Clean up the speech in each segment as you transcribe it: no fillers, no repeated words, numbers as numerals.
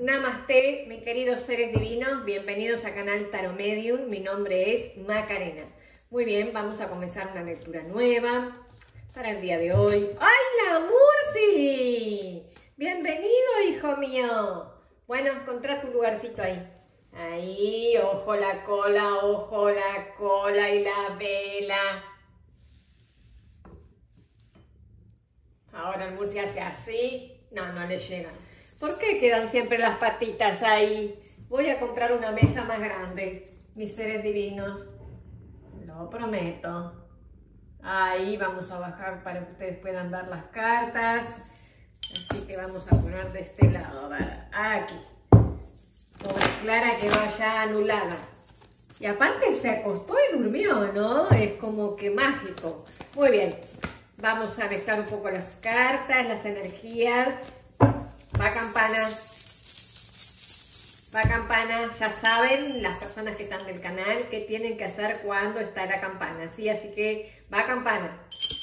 Namaste, mis queridos seres divinos, bienvenidos a Canal Tarot Medium, mi nombre es Macarena. Muy bien, vamos a comenzar una lectura nueva para el día de hoy. ¡Ay, la Murci! Bienvenido, hijo mío. Bueno, encontrá tu lugarcito ahí. Ahí, ojo la cola y la vela. Ahora el Murci hace así. No, no le llega. ¿Por qué quedan siempre las patitas ahí? Voy a comprar una mesa más grande, mis seres divinos. Lo prometo. Ahí vamos a bajar para que ustedes puedan ver las cartas. Así que vamos a poner de este lado, ¿verdad? Aquí. Como Clara que vaya anulada. Y aparte se acostó y durmió, ¿no? Es como que mágico. Muy bien. Vamos a mezclar un poco las cartas, las energías. Va campana, ya saben las personas que están del canal qué tienen que hacer cuando está la campana, ¿sí? Así que va campana.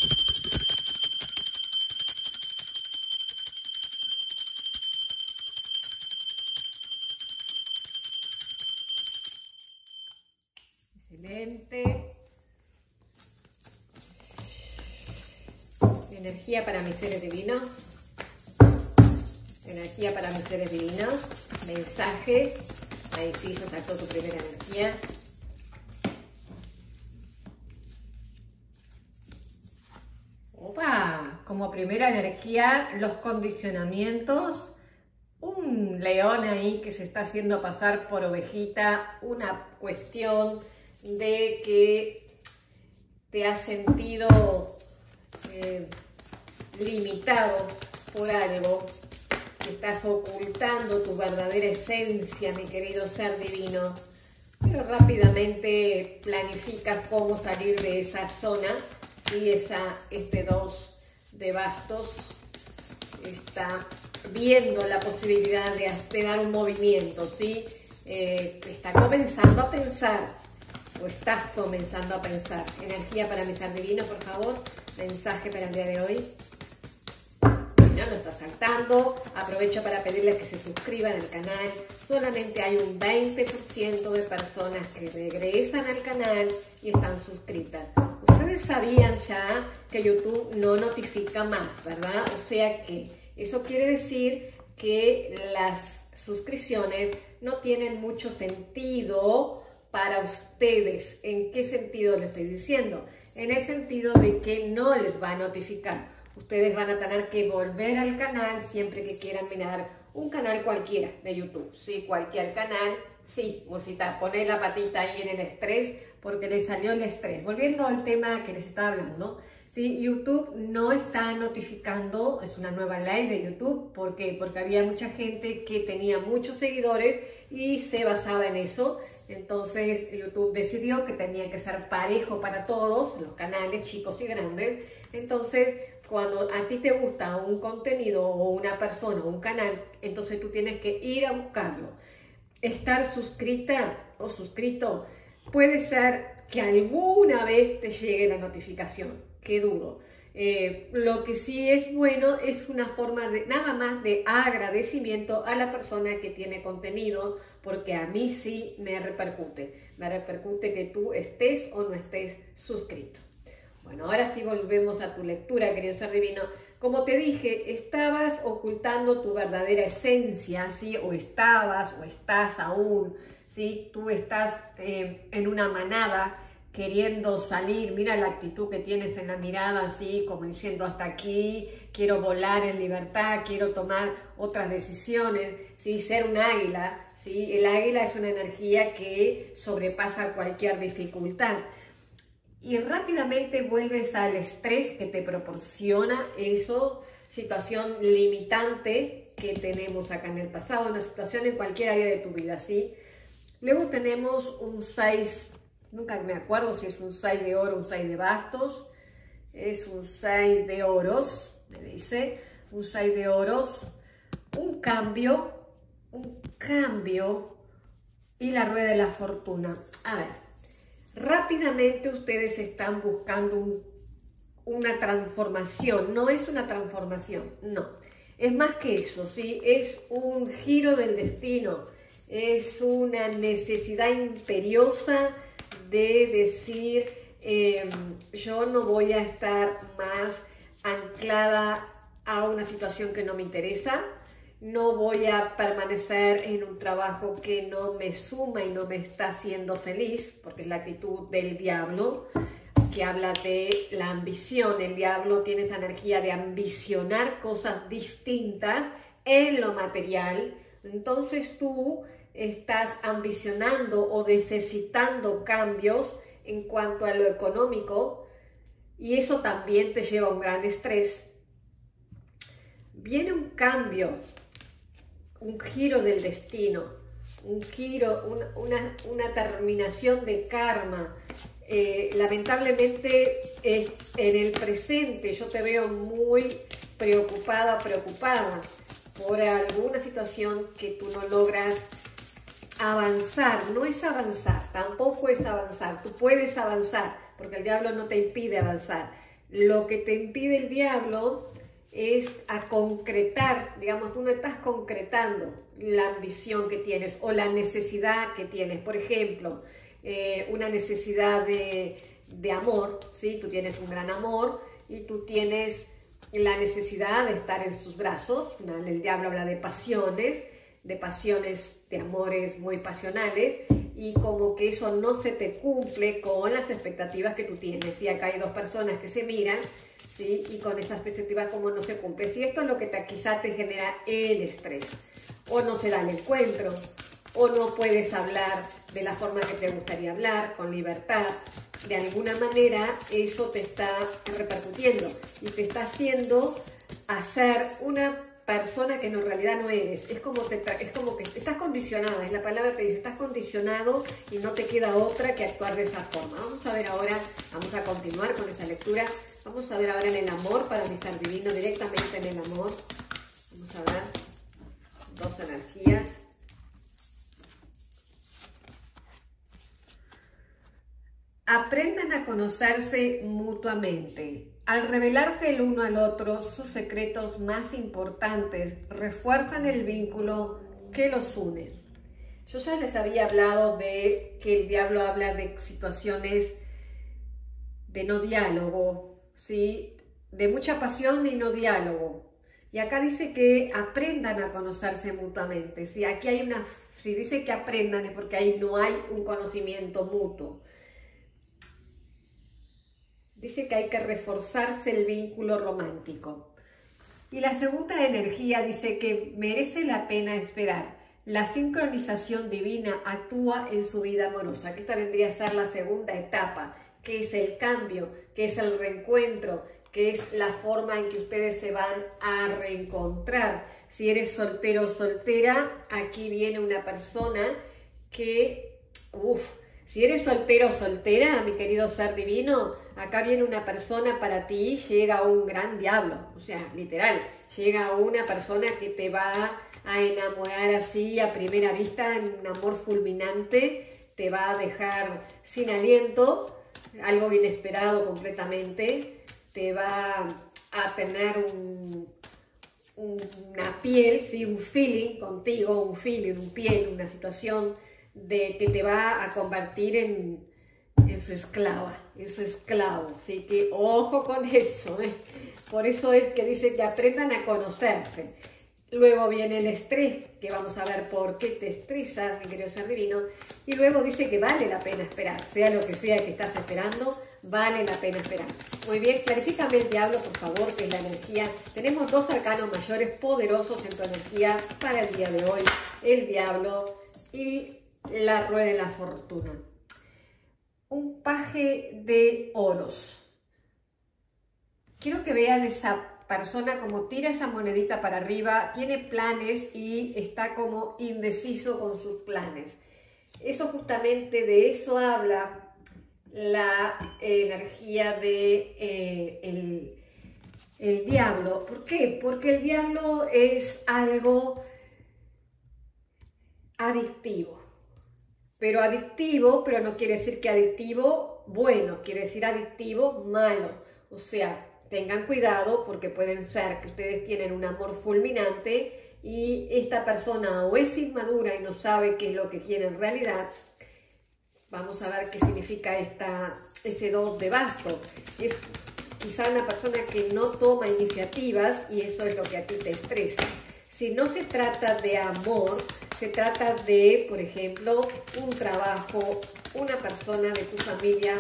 Excelente. Energía para mis seres divinos. Energía para mis seres divinos. Mensaje. Ahí sí, ya sacó tu primera energía. Opa, como primera energía, los condicionamientos. Un león ahí que se está haciendo pasar por ovejita. Una cuestión de que te has sentido limitado por algo. Estás ocultando tu verdadera esencia, mi querido ser divino, pero rápidamente planificas cómo salir de esa zona y este 2 de bastos está viendo la posibilidad de dar un movimiento, ¿sí? Está comenzando a pensar, o estás comenzando a pensar. Energía para mi ser divino, por favor. Mensaje para el día de hoy. No está saltando. Aprovecho para pedirles que se suscriban al canal. Solamente hay un 20% de personas que regresan al canal y están suscritas. Ustedes sabían ya que YouTube no notifica más, ¿verdad? O sea que eso quiere decir que las suscripciones no tienen mucho sentido para ustedes. ¿En qué sentido les estoy diciendo? En el sentido de que no les va a notificar. Ustedes van a tener que volver al canal siempre que quieran mirar un canal cualquiera de YouTube. Sí, cualquier canal. Sí, Musita, poner la patita ahí en el estrés porque le salió el estrés. Volviendo al tema que les estaba hablando. Sí, YouTube no está notificando, es una nueva ley de YouTube. ¿Por qué? Porque había mucha gente que tenía muchos seguidores y se basaba en eso. Entonces YouTube decidió que tenía que ser parejo para todos, los canales chicos y grandes. Entonces cuando a ti te gusta un contenido o una persona o un canal, entonces tú tienes que ir a buscarlo. Estar suscrita o suscrito puede ser que alguna vez te llegue la notificación, que dudo. Lo que sí es bueno es una forma de nada más de agradecimiento a la persona que tiene contenido, porque a mí sí me repercute que tú estés o no estés suscrito. Bueno, ahora sí volvemos a tu lectura, querido ser divino. Como te dije, estabas ocultando tu verdadera esencia, ¿sí? O estabas, o estás aún, ¿sí? Tú estás en una manada queriendo salir. Mira la actitud que tienes en la mirada, así como diciendo hasta aquí, quiero volar en libertad, quiero tomar otras decisiones, ¿sí? Ser un águila, ¿sí? El águila es una energía que sobrepasa cualquier dificultad. Y rápidamente vuelves al estrés que te proporciona eso, situación limitante que tenemos acá en el pasado, una situación en cualquier área de tu vida, ¿sí? Luego tenemos un 6, nunca me acuerdo si es un 6 de oro o un 6 de bastos, es un 6 de oros, me dice, un 6 de oros, un cambio y la rueda de la fortuna. A ver. Rápidamente ustedes están buscando una transformación. No es una transformación, no. Es más que eso, ¿sí? Es un giro del destino, es una necesidad imperiosa de decir, yo no voy a estar más anclada a una situación que no me interesa, no voy a permanecer en un trabajo que no me suma y no me está haciendo feliz, porque es la actitud del diablo, que habla de la ambición. El diablo tiene esa energía de ambicionar cosas distintas en lo material. Entonces tú estás ambicionando o necesitando cambios en cuanto a lo económico, y eso también te lleva a un gran estrés. Viene un cambio, un giro del destino, un giro, una terminación de karma. Lamentablemente en el presente yo te veo muy preocupada por alguna situación que tú no logras avanzar. No es avanzar, tampoco es avanzar. Tú puedes avanzar porque el diablo no te impide avanzar. Lo que te impide el diablo es a concretar, digamos, tú no estás concretando la ambición que tienes o la necesidad que tienes. Por ejemplo, una necesidad de amor, ¿sí? Tú tienes un gran amor y tú tienes la necesidad de estar en sus brazos. El diablo habla de pasiones, de amores muy pasionales, y como que eso no se te cumple con las expectativas que tú tienes. Y acá hay dos personas que se miran, ¿sí? Y con esas expectativas como no se cumple. Si esto es lo que quizá te genera el estrés, o no se da el encuentro, o no puedes hablar de la forma que te gustaría hablar, con libertad, de alguna manera eso te está repercutiendo y te está haciendo hacer una persona que en realidad no eres. Es como que estás condicionada, es la palabra que dice, estás condicionado y no te queda otra que actuar de esa forma. Vamos a ver ahora, vamos a continuar con esta lectura. Vamos a ver ahora en el amor para mi ser divino, directamente en el amor. Vamos a ver dos energías. Aprendan a conocerse mutuamente. Al revelarse el uno al otro sus secretos más importantes, refuerzan el vínculo que los une. Yo ya les había hablado de que el diablo habla de situaciones de no diálogo, ¿sí? De mucha pasión y no diálogo. Y acá dice que aprendan a conocerse mutuamente. ¿Sí? Aquí hay si dice que aprendan es porque ahí no hay un conocimiento mutuo. Dice que hay que reforzarse el vínculo romántico. Y la segunda energía dice que merece la pena esperar. La sincronización divina actúa en su vida amorosa, que esta vendría a ser la segunda etapa, que es el cambio, que es el reencuentro, que es la forma en que ustedes se van a reencontrar. Si eres soltero o soltera, aquí viene una persona que, si eres soltero o soltera, mi querido ser divino, acá viene una persona para ti, llega un gran diablo, o sea, literal, llega una persona que te va a enamorar así a primera vista, en un amor fulminante, te va a dejar sin aliento, algo inesperado completamente, te va a tener una piel, ¿sí? Un feeling contigo, un feeling, un piel, una situación de que te va a convertir en su esclava, en su esclavo, ¿sí? Que ojo con eso, ¿eh? Por eso es que dice que aprendan a conocerse. Luego viene el estrés, que vamos a ver por qué te estresas, mi querido ser divino. Y luego dice que vale la pena esperar, sea lo que sea que estás esperando, vale la pena esperar. Muy bien, clarifícame el diablo, por favor, que es la energía. Tenemos dos arcanos mayores poderosos en tu energía para el día de hoy. El diablo y la rueda de la fortuna. Un paje de oros. Quiero que vean esa persona como tira esa monedita para arriba, tiene planes y está como indeciso con sus planes. Eso justamente de eso habla la energía de el diablo. ¿Por qué? Porque el diablo es algo adictivo. Pero adictivo, pero no quiere decir que adictivo bueno, quiere decir adictivo malo. O sea, tengan cuidado porque pueden ser que ustedes tienen un amor fulminante y esta persona o es inmadura y no sabe qué es lo que quiere en realidad. Vamos a ver qué significa ese 2 de bastos. Es quizá una persona que no toma iniciativas y eso es lo que a ti te estresa. Si no se trata de amor, se trata de, por ejemplo, un trabajo, una persona de tu familia.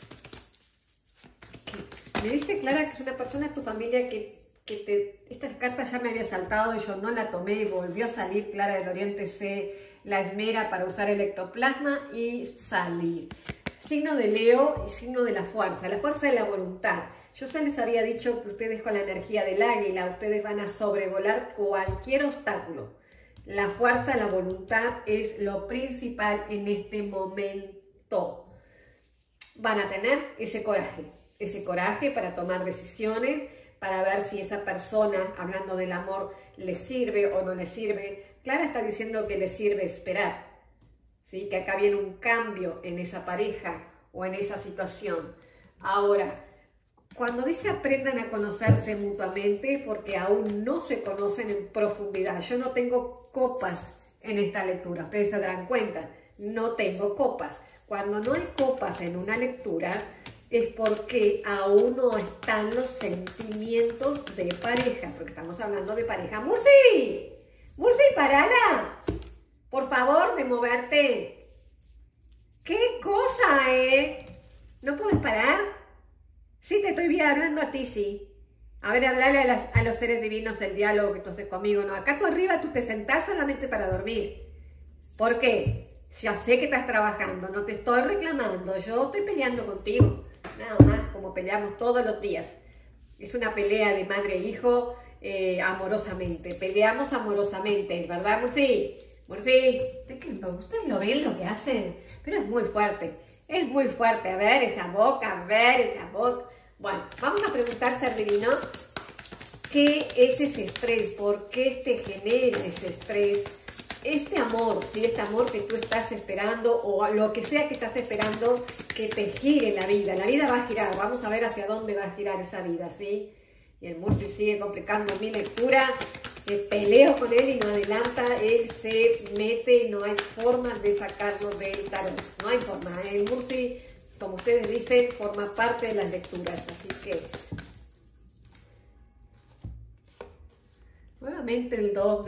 Me dice Clara que es una persona de tu familia esta carta ya me había saltado y yo no la tomé y volvió a salir. Clara del Oriente se la esmera para usar el ectoplasma y salir. Signo de Leo y signo de la fuerza de la voluntad. Yo ya les había dicho que ustedes con la energía del águila, ustedes van a sobrevolar cualquier obstáculo. La fuerza, la voluntad es lo principal en este momento. Van a tener ese coraje para tomar decisiones, para ver si esa persona, hablando del amor, le sirve o no le sirve. Clara está diciendo que le sirve esperar, ¿sí? Que acá viene un cambio en esa pareja o en esa situación. Ahora, cuando dice aprendan a conocerse mutuamente, porque aún no se conocen en profundidad. Yo no tengo copas en esta lectura, ustedes se darán cuenta, no tengo copas. Cuando no hay copas en una lectura, es porque aún no están los sentimientos de pareja, porque estamos hablando de pareja. ¡Murci! ¡Murci, parala! Por favor, de moverte. ¿Qué cosa, ¿No puedes parar? Sí, te estoy hablando a ti, sí. A ver, hablale a los seres divinos del diálogo que tú haces conmigo, ¿no? Acá tú arriba tú te sentás solamente para dormir. ¿Por qué? Ya sé que estás trabajando, no te estoy reclamando, yo estoy peleando contigo. Nada más, como peleamos todos los días. Es una pelea de madre e hijo amorosamente. Peleamos amorosamente, ¿verdad, Murci? Murci, ustedes lo ven lo que hacen, pero es muy fuerte. Es muy fuerte. A ver esa boca, Bueno, vamos a preguntar, ser divino, ¿qué es ese estrés? ¿Por qué te genera ese estrés? Este amor, ¿sí? Este amor que tú estás esperando o lo que sea que estás esperando que te gire la vida. La vida va a girar, vamos a ver hacia dónde va a girar esa vida, ¿sí? Y el Murci sigue complicando mi lectura. Peleo con él y no adelanta, él se mete, no hay forma de sacarlo del tarot. No hay forma. El Murci, como ustedes dicen, forma parte de las lecturas, así que nuevamente el 2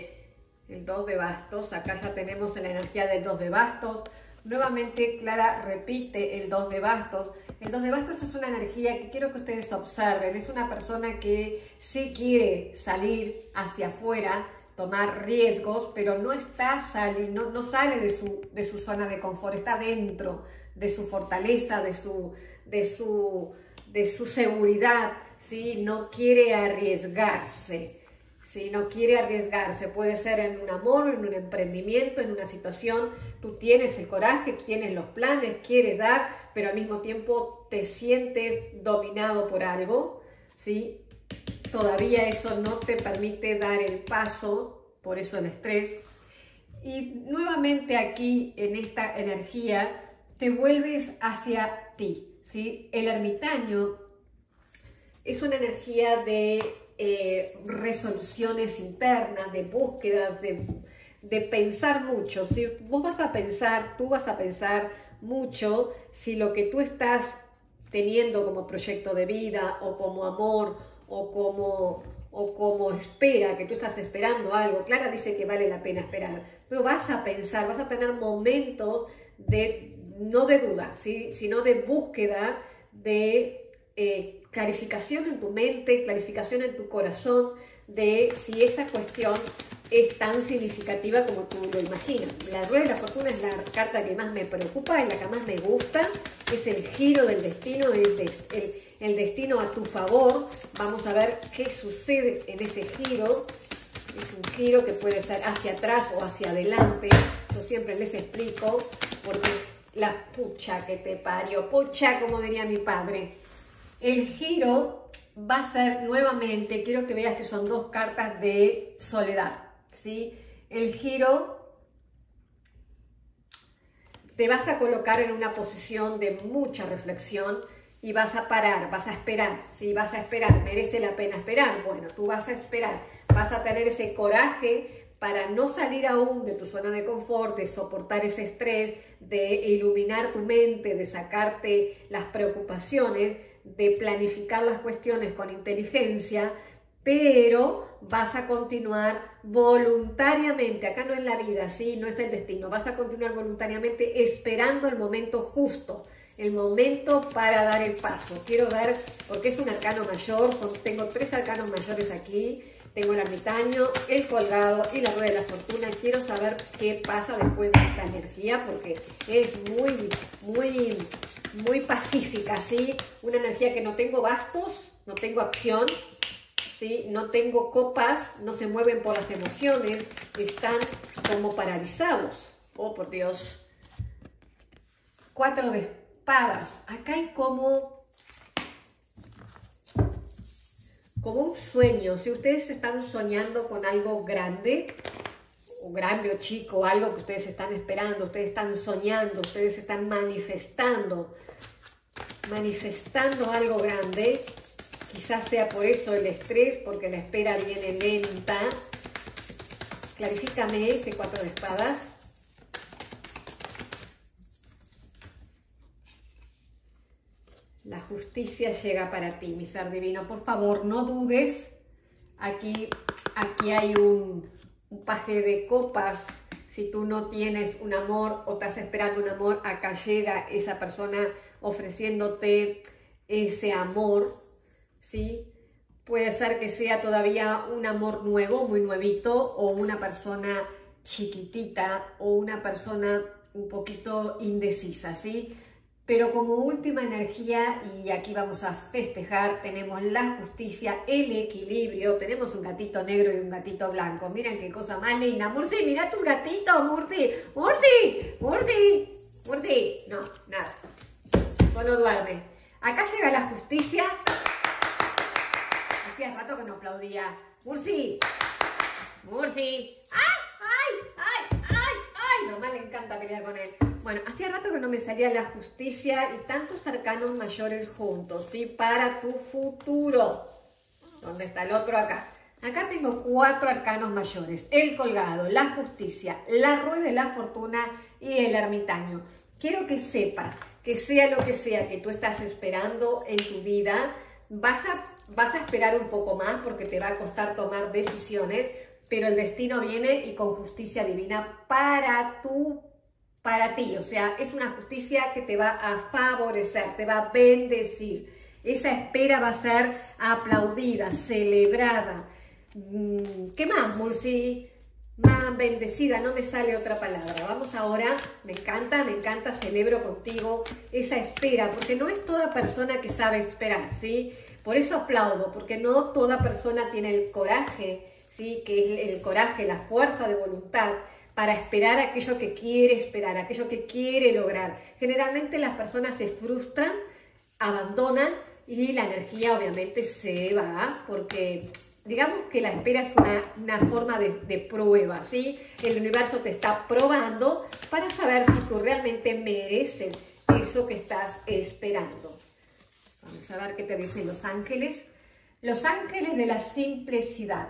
de bastos. Acá ya tenemos la energía del 2 de bastos. Nuevamente Clara repite el 2 de bastos. El 2 de bastos es una energía que quiero que ustedes observen. Es una persona que sí quiere salir hacia afuera, tomar riesgos, pero no sale de su zona de confort. Está dentro de su fortaleza, de su seguridad, ¿sí? No quiere arriesgarse. Si no quiere arriesgarse, puede ser en un amor, en un emprendimiento, en una situación. Tú tienes el coraje, tienes los planes, quieres dar, pero al mismo tiempo te sientes dominado por algo, ¿sí? Todavía eso no te permite dar el paso, por eso el estrés. Y nuevamente aquí, en esta energía, te vuelves hacia ti, ¿sí? El ermitaño es una energía de resoluciones internas, de búsquedas, de pensar mucho. Si vos vas a pensar, tú vas a pensar mucho si lo que tú estás teniendo como proyecto de vida o como amor o como espera, que tú estás esperando algo. Clara dice que vale la pena esperar, pero vas a pensar, vas a tener momentos no de duda, ¿sí? Sino de búsqueda, de clarificación en tu mente, clarificación en tu corazón de si esa cuestión es tan significativa como tú lo imaginas. La rueda de la fortuna es la carta que más me preocupa, es la que más me gusta, es el giro del destino, es el destino a tu favor. Vamos a ver qué sucede en ese giro. Es un giro que puede ser hacia atrás o hacia adelante. Yo siempre les explico, porque la pucha que te parió, pucha como diría mi padre. El giro va a ser nuevamente, quiero que veas que son dos cartas de soledad, ¿sí? El giro te vas a colocar en una posición de mucha reflexión y vas a parar, vas a esperar, ¿sí? Vas a esperar, merece la pena esperar. Bueno, tú vas a esperar, vas a tener ese coraje para no salir aún de tu zona de confort, de soportar ese estrés, de iluminar tu mente, de sacarte las preocupaciones, de planificar las cuestiones con inteligencia, pero vas a continuar voluntariamente. Acá no es la vida, ¿sí? No es el destino. Vas a continuar voluntariamente esperando el momento justo, el momento para dar el paso. Quiero ver, porque es un arcano mayor, tengo 3 arcanos mayores aquí. Tengo el ermitaño, el colgado y la rueda de la fortuna. Quiero saber qué pasa después de esta energía, porque es muy pacífica, ¿sí? Una energía que no tengo bastos, no tengo acción, ¿sí? No tengo copas, no se mueven por las emociones, están como paralizados. Oh, por Dios. 4 de espadas. Acá hay como un sueño. Si ustedes están soñando con algo grande o chico, algo que ustedes están esperando, ustedes están soñando, ustedes están manifestando algo grande, quizás sea por eso el estrés, porque la espera viene lenta. Clarifícame ese 4 de espadas. La justicia llega para ti, mi ser divino. Por favor, no dudes. Aquí hay un paje de copas. Si tú no tienes un amor o estás esperando un amor, acá llega esa persona ofreciéndote ese amor, ¿sí? Puede ser que sea todavía un amor nuevo, muy nuevito, o una persona chiquitita, o una persona un poquito indecisa, ¿sí? Pero como última energía, y aquí vamos a festejar, tenemos la justicia, el equilibrio, tenemos un gatito negro y un gatito blanco. Miren qué cosa más linda. Murci, mira tu gatito, Murci. Murci, Murci, Murci. No, nada. Solo duerme. Acá llega la justicia. Hacía rato que no aplaudía. Murci, Murci. ¡Ay, ay, ay, ay, ay! Mamá le encanta pelear con él. Bueno, hacía rato que no me salía la justicia y tantos arcanos mayores juntos, ¿sí? Para tu futuro. ¿Dónde está el otro? Acá. Acá tengo 4 arcanos mayores. El colgado, la justicia, la rueda de la fortuna y el ermitaño. Quiero que sepas que sea lo que sea que tú estás esperando en tu vida, vas a esperar un poco más porque te va a costar tomar decisiones, pero el destino viene y con justicia divina para ti, o sea, es una justicia que te va a favorecer, te va a bendecir. Esa espera va a ser aplaudida, celebrada. ¿Qué más, Murci? Más bendecida, no me sale otra palabra. Vamos ahora, me encanta, celebro contigo esa espera, porque no es toda persona que sabe esperar, ¿sí? Por eso aplaudo, porque no toda persona tiene el coraje, ¿sí? Que es el coraje, la fuerza de voluntad para esperar aquello que quiere esperar, aquello que quiere lograr. Generalmente las personas se frustran, abandonan y la energía obviamente se va porque digamos que la espera es una forma de prueba, ¿sí? El universo te está probando para saber si tú realmente mereces eso que estás esperando. Vamos a ver qué te dicen los ángeles. Los ángeles de la simplicidad.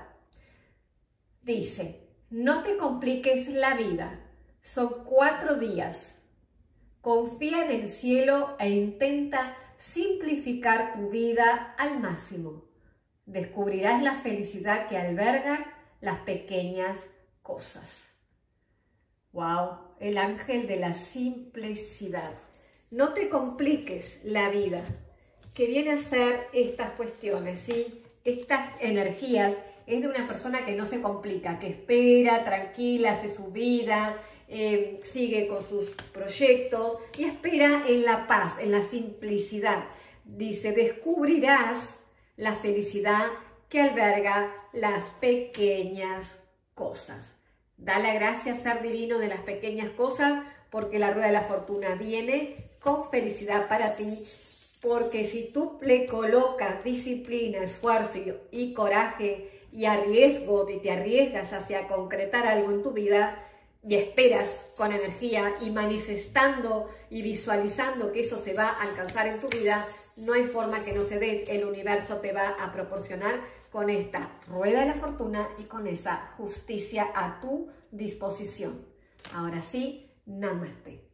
Dice: no te compliques la vida, son 4 días. Confía en el cielo e intenta simplificar tu vida al máximo. Descubrirás la felicidad que albergan las pequeñas cosas. ¡Wow! El ángel de la simplicidad. No te compliques la vida, que viene a ser estas cuestiones, ¿sí? Estas energías. Es de una persona que no se complica, que espera, tranquila, hace su vida, sigue con sus proyectos y espera en la paz, en la simplicidad. Dice: descubrirás la felicidad que alberga las pequeñas cosas. Da la gracia, ser divino, de las pequeñas cosas, porque la rueda de la fortuna viene con felicidad para ti. Porque si tú le colocas disciplina, esfuerzo y coraje y te arriesgas hacia concretar algo en tu vida, y esperas con energía y manifestando y visualizando que eso se va a alcanzar en tu vida, no hay forma que no se dé. El universo te va a proporcionar con esta rueda de la fortuna y con esa justicia a tu disposición. Ahora sí, namaste.